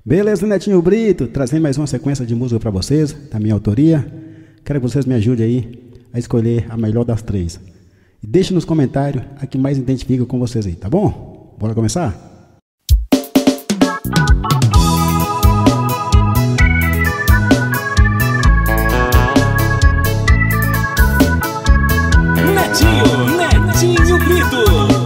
Beleza, Netinho Brito, trazendo mais uma sequência de música pra vocês, da minha autoria. Quero que vocês me ajudem aí a escolher a melhor das três. E deixe nos comentários a que mais identifica com vocês aí, tá bom? Bora começar? Netinho Brito.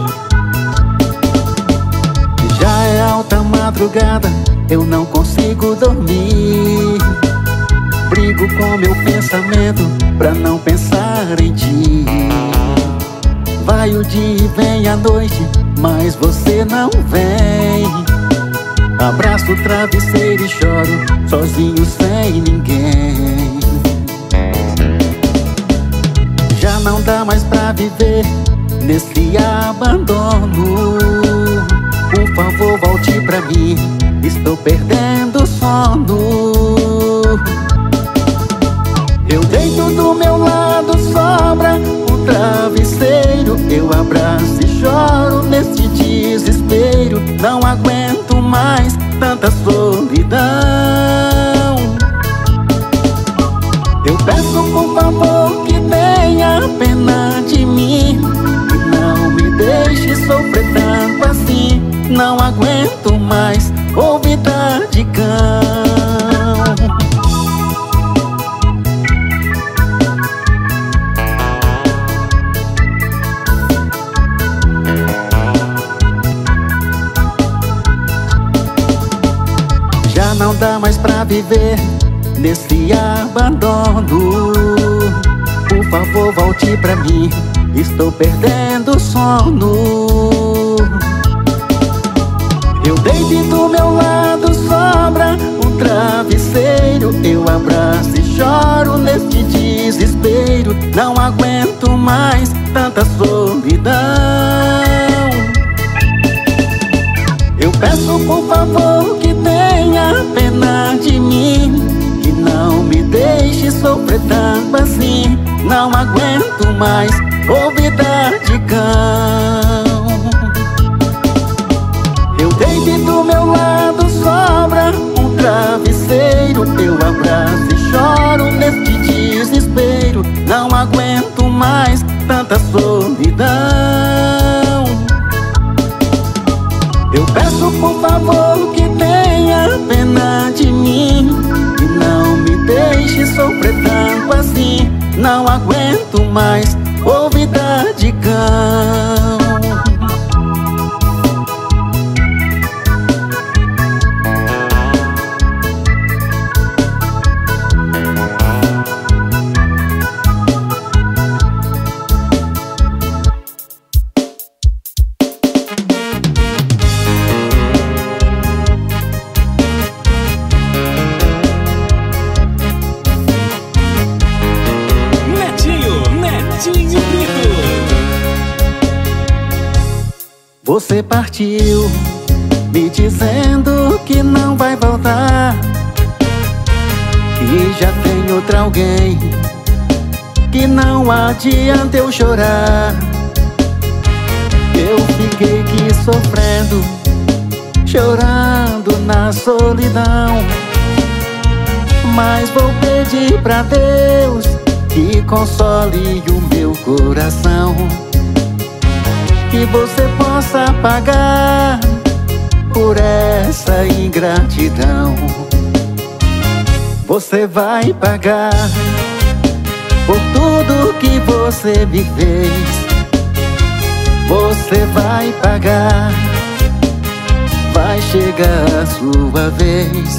Já é alta madrugada, eu não consigo dormir. Brigo com meu pensamento pra não pensar em ti. Vai o dia e vem a noite, mas você não vem. Abraço o travesseiro e choro, sozinho sem ninguém. Já não dá mais pra viver nesse abandono. Por favor, volte pra mim, estou perdendo o sono. Eu deito do meu lado, sobra um travesseiro. Eu abraço e choro nesse desespero. Não aguento mais tanta solidão. Eu peço por favor que tenha pena de mim, que não me deixe sofrer tanto assim. Não aguento mais ouvir de cão. Já não dá mais pra viver nesse abandono. Por favor, volte pra mim, estou perdendo o sono. Eu deito e do meu lado sobra um travesseiro. Eu abraço e choro neste desespero. Não aguento mais tanta solidão. Eu peço por favor que tenha pena de mim, que não me deixe sofrer tanto assim. Não aguento mais ouvir de cão. Eu deito e do meu lado sobra um travesseiro. Eu abraço e choro neste desespero. Não aguento mais tanta solidão. Eu peço por favor que tenha pena de mim, que não me deixe sofrer tanto assim. Não aguento mais ouvir de cão. Netinho Brito. Você partiu, me dizendo que não vai voltar, que já tem outra alguém, que não adianta eu chorar. Eu fiquei aqui sofrendo, chorando na solidão. Mas vou pedir pra Deus que console o meu coração, que você possa pagar por essa ingratidão. Você vai pagar por tudo que você me fez. Você vai pagar, vai chegar a sua vez.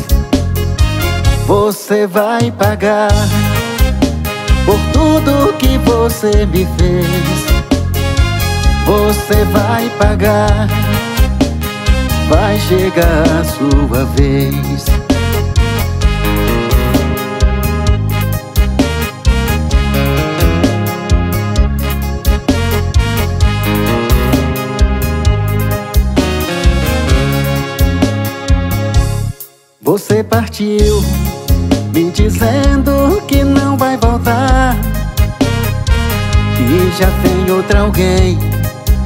Você vai pagar por tudo que você me fez. Você vai pagar, vai chegar a sua vez. Você partiu, me dizendo que não vai voltar, que já tem outra alguém,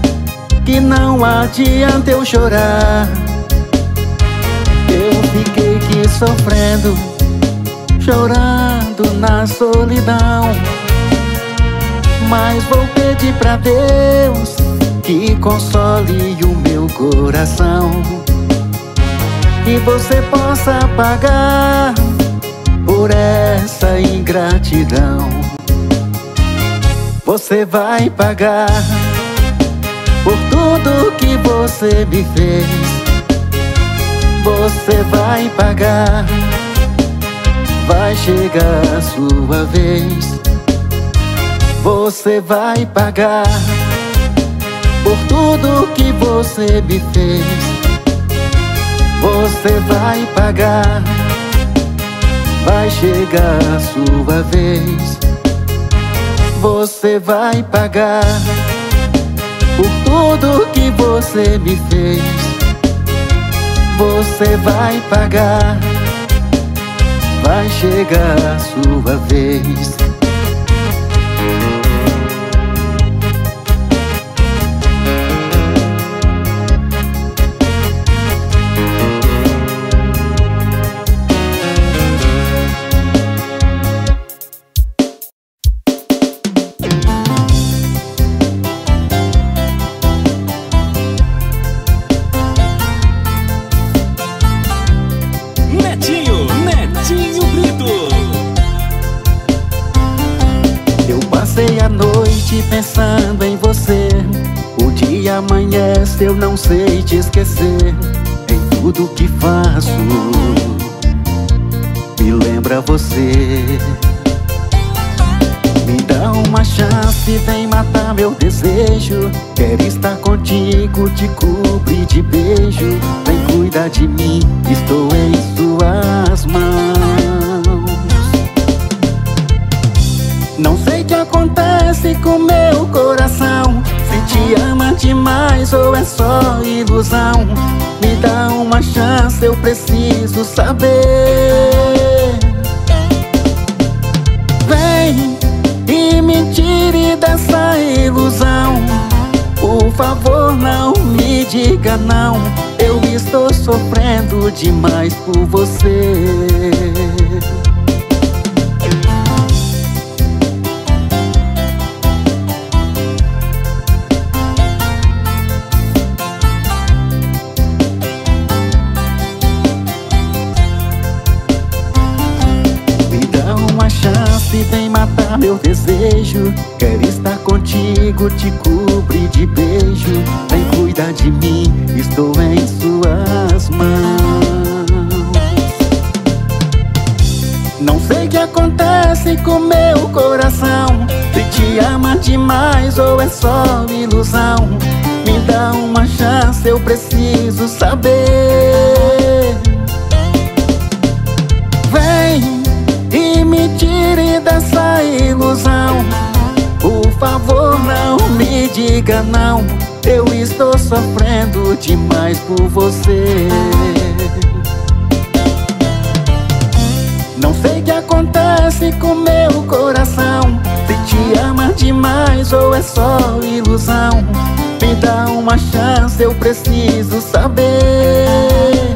que não adianta eu chorar. Eu fiquei aqui sofrendo, chorando na solidão. Mas vou pedir pra Deus que console o meu coração, que você possa pagar por essa ingratidão. Você vai pagar por tudo que você me fez. Você vai pagar, vai chegar a sua vez. Você vai pagar por tudo que você me fez. Você vai pagar, vai chegar a sua vez. Você vai pagar por tudo que você me fez. Você vai pagar, vai chegar a sua vez. Netinho Brito. Eu passei a noite pensando em você. O dia amanhece, eu não sei te esquecer. Em tudo que faço me lembra você. Me dá uma chance, vem matar meu desejo. Quero estar contigo, te cobrir de beijo. Vem cuidar de mim, estou em suas mãos. Não sei o que acontece com meu coração, se te ama demais ou é só ilusão. Me dá uma chance, eu preciso saber. Vem e me tire dessa ilusão. Por favor, não me diga não. Eu estou sofrendo demais por você. Vem matar meu desejo. Quero estar contigo, te cobrir de beijo. Vem cuidar de mim, estou em suas mãos. Não sei o que acontece com meu coração, se te ama demais ou é só ilusão. Me dá uma chance, eu preciso saber. Vem e me tire dessa ilusão. Por favor, não me diga não. Eu estou sofrendo demais por você. Não sei o que acontece com meu coração, se te ama demais ou é só ilusão. Me dá uma chance, eu preciso saber.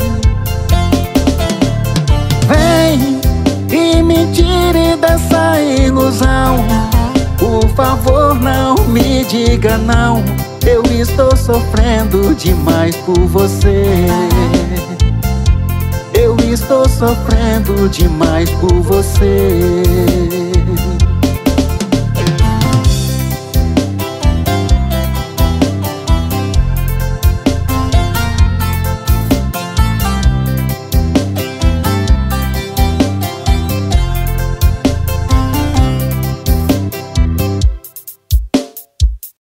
Vem e me tire dessa ilusão. Por favor, não me diga não. Eu estou sofrendo demais por você. Eu estou sofrendo demais por você.